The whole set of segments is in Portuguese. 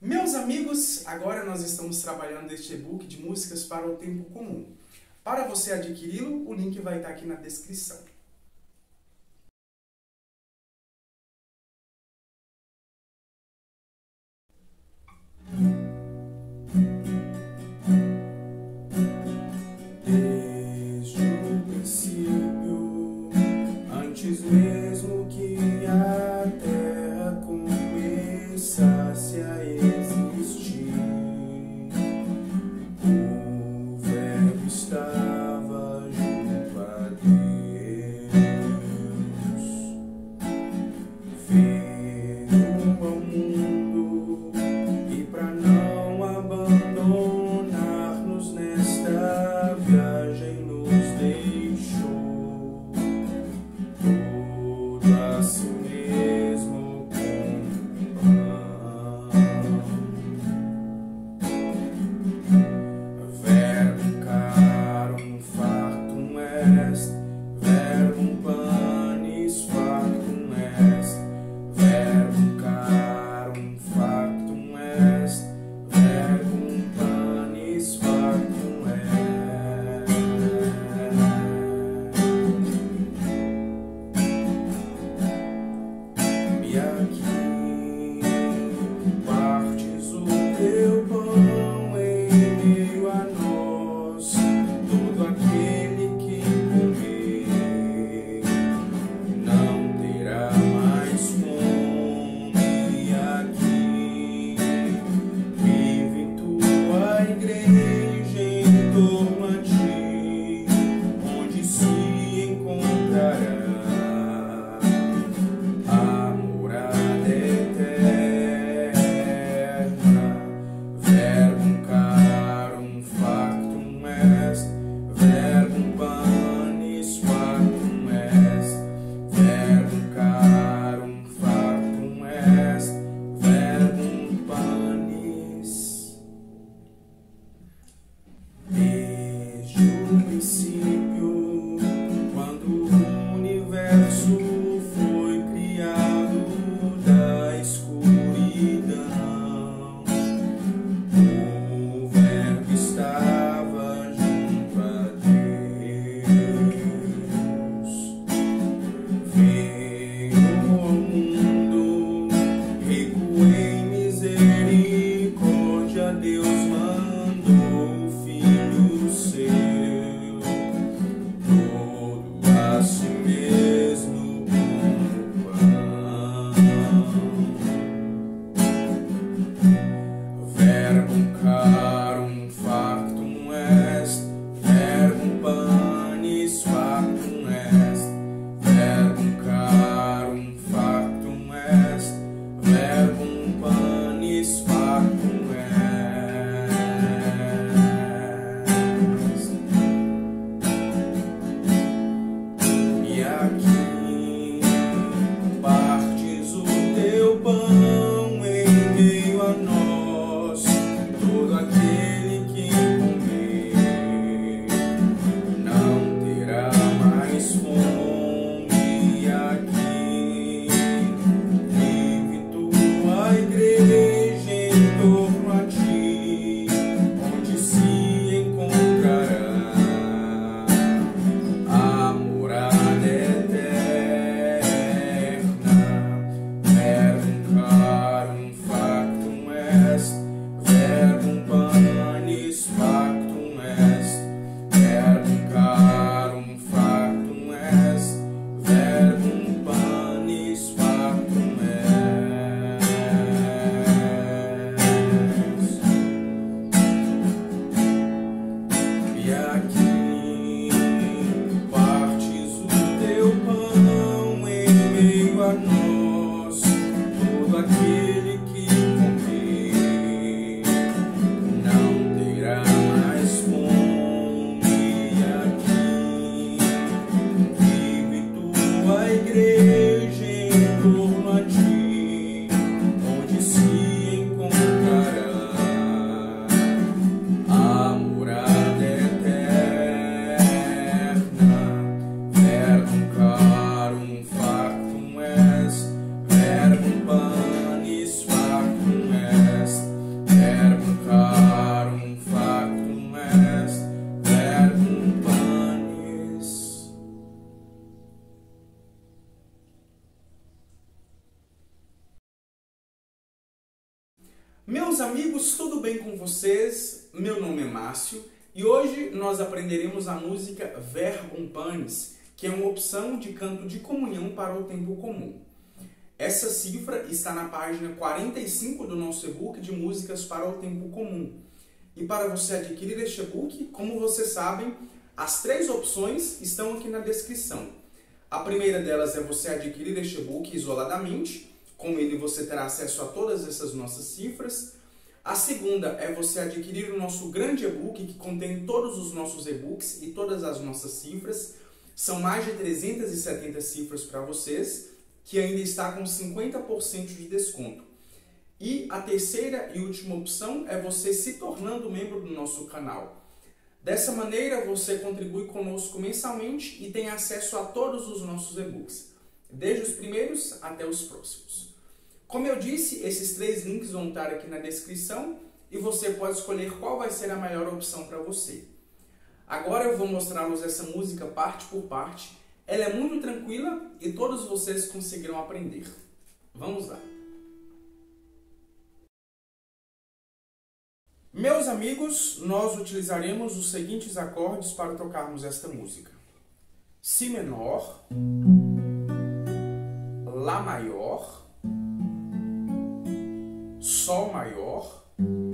Meus amigos, agora nós estamos trabalhando este e-book de músicas para o tempo comum. Para você adquiri-lo, o link vai estar aqui na descrição. Desde o princípio, antes mesmo que a terra começasse a existir, o Verbo estava junto a Deus. Veio ao mundo e para não abandonar-nos nesta viagem nos deixou todo a si mesmo com verbum carum factum est, verbum panis factum est, verbum carum factum est, verbum panis factum est. E aqui partes o teu pão em meio a nós, todo aquele que comer não terá mais fome. E aqui vive tua igreja em torno a ti, onde se encontrará a morada eterna. Verbum carum factum est, verbum panis factum est, verbum carum factum est, verbum panis. Desde o princípio, quando o universo foi criado da escuridão, o Verbo estava junto a Deus. Veio ao mundo rico em misericórdia, Deus mandou o Filho seu, todo a si mesmo como pão. Verbum carum factum est, verbum panis factum est, verbum carum factum est, verbum panis factum est. E aqui partes o teu pão em meio a nós, todo aquele que comer não terá mais fome. E aqui vive tua igreja em torno a ti, onde se encontrará a morada eterna. Verbum carum factum est, verbum panis factum est, verbum carum factum est, verbum panis factum est. E aqui partes o teu pão em meio a nós, todo aquele que comer Meus amigos, tudo bem com vocês? Meu nome é Márcio e hoje nós aprenderemos a música Verbum Panis, que é uma opção de canto de comunhão para o tempo comum. Essa cifra está na página 45 do nosso e-book de músicas para o tempo comum. E para você adquirir este e-book, como vocês sabem, as 3 opções estão aqui na descrição. A primeira delas é você adquirir este e-book isoladamente. Com ele você terá acesso a todas essas nossas cifras. A segunda é você adquirir o nosso grande e-book que contém todos os nossos e-books e todas as nossas cifras. São mais de 370 cifras para vocês, que ainda está com 50% de desconto. E a terceira e última opção é você se tornando membro do nosso canal. Dessa maneira você contribui conosco mensalmente e tem acesso a todos os nossos e-books, desde os primeiros até os próximos. Como eu disse, esses 3 links vão estar aqui na descrição e você pode escolher qual vai ser a melhor opção para você. Agora eu vou mostrar-los essa música parte por parte. Ela é muito tranquila e todos vocês conseguirão aprender. Vamos lá! Meus amigos, nós utilizaremos os seguintes acordes para tocarmos esta música: Si menor, Lá maior, Sol maior,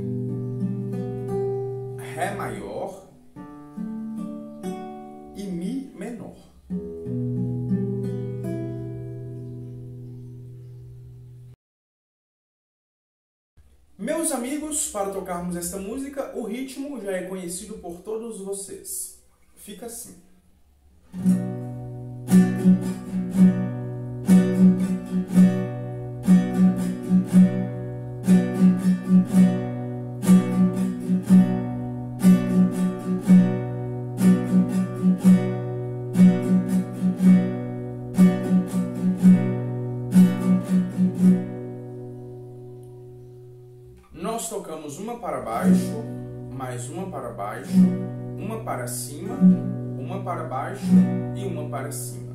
Ré maior e Mi menor. Meus amigos, para tocarmos esta música, o ritmo já é conhecido por todos vocês. Fica assim. Nós tocamos uma para baixo, mais uma para baixo, uma para cima, uma para baixo e uma para cima.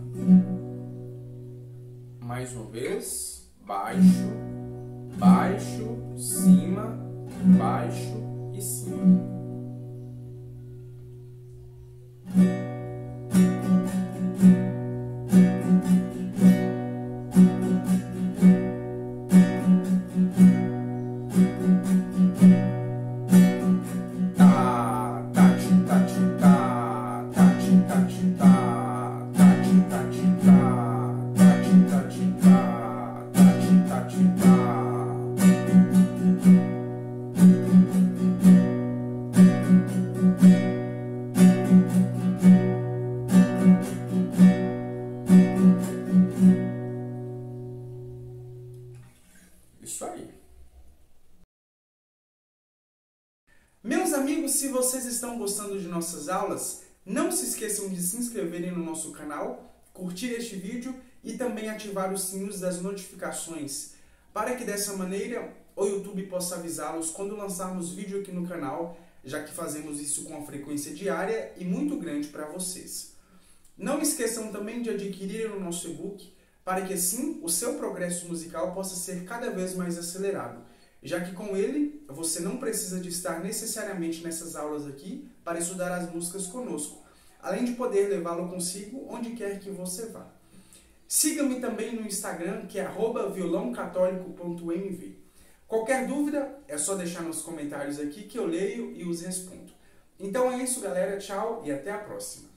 Mais uma vez, baixo, baixo, cima, baixo e cima. Isso aí. Meus amigos, se vocês estão gostando de nossas aulas, não se esqueçam de se inscreverem no nosso canal, curtir este vídeo e também ativar os sininhos das notificações, para que dessa maneira o YouTube possa avisá-los quando lançarmos vídeo aqui no canal, já que fazemos isso com uma frequência diária e muito grande para vocês. Não esqueçam também de adquirir o nosso e-book, para que assim o seu progresso musical possa ser cada vez mais acelerado, já que com ele você não precisa de estar necessariamente nessas aulas aqui para estudar as músicas conosco, além de poder levá-lo consigo onde quer que você vá. Siga-me também no Instagram, que é @violãocatólico.mv. Qualquer dúvida é só deixar nos comentários aqui que eu leio e os respondo. Então é isso, galera. Tchau e até a próxima.